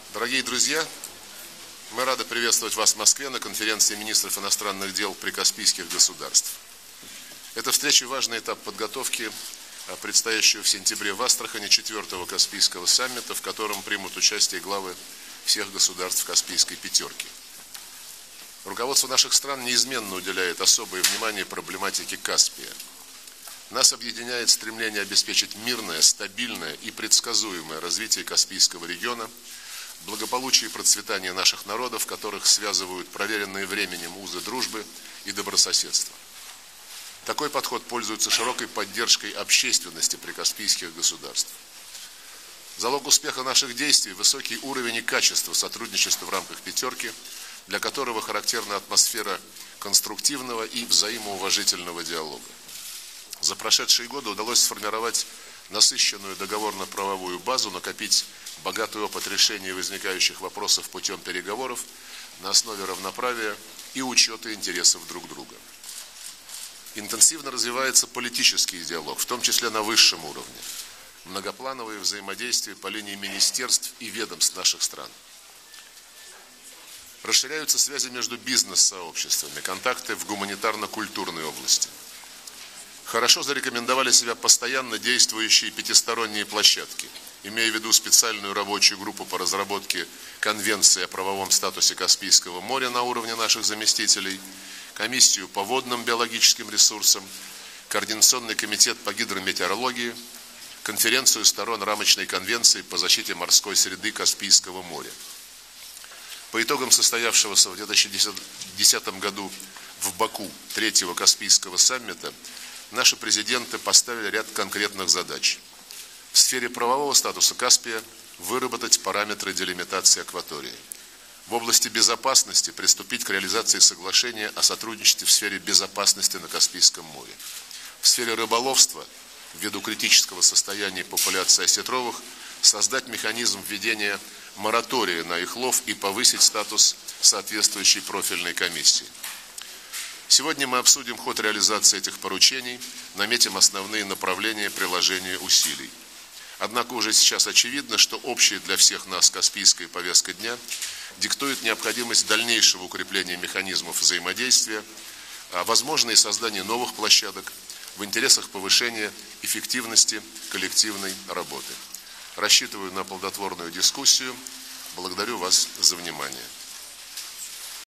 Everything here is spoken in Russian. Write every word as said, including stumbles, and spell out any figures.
Дорогие друзья, мы рады приветствовать вас в Москве на конференции министров иностранных дел прикаспийских государств. Эта встреча – важный этап подготовки предстоящего в сентябре в Астрахани четвертого Каспийского саммита, в котором примут участие главы всех государств Каспийской пятерки. Руководство наших стран неизменно уделяет особое внимание проблематике Каспия. Нас объединяет стремление обеспечить мирное, стабильное и предсказуемое развитие Каспийского региона, благополучие и процветание наших народов, которых связывают проверенные временем узы дружбы и добрососедства. Такой подход пользуется широкой поддержкой общественности прикаспийских государств. Залог успеха наших действий – высокий уровень и качество сотрудничества в рамках пятерки, для которого характерна атмосфера конструктивного и взаимоуважительного диалога. За прошедшие годы удалось сформировать насыщенную договорно-правовую базу, накопить богатый опыт решения возникающих вопросов путем переговоров на основе равноправия и учета интересов друг друга. Интенсивно развивается политический диалог, в том числе на высшем уровне. Многоплановые взаимодействия по линии министерств и ведомств наших стран. Расширяются связи между бизнес-сообществами, контакты в гуманитарно-культурной области. Хорошо зарекомендовали себя постоянно действующие пятисторонние площадки, имея в виду специальную рабочую группу по разработке Конвенции о правовом статусе Каспийского моря на уровне наших заместителей, комиссию по водным биологическим ресурсам, Координационный комитет по гидрометеорологии, конференцию сторон рамочной конвенции по защите морской среды Каспийского моря. По итогам состоявшегося в две тысячи десятом году в Баку третьего Каспийского саммита наши президенты поставили ряд конкретных задач. В сфере правового статуса Каспия выработать параметры делимитации акватории. В области безопасности приступить к реализации соглашения о сотрудничестве в сфере безопасности на Каспийском море. В сфере рыболовства, ввиду критического состояния популяции осетровых, создать механизм введения моратория на их лов и повысить статус соответствующей профильной комиссии. Сегодня мы обсудим ход реализации этих поручений, наметим основные направления приложения усилий. Однако уже сейчас очевидно, что общая для всех нас Каспийская повестка дня диктует необходимость дальнейшего укрепления механизмов взаимодействия, а возможно и создание новых площадок в интересах повышения эффективности коллективной работы. Рассчитываю на плодотворную дискуссию. Благодарю вас за внимание.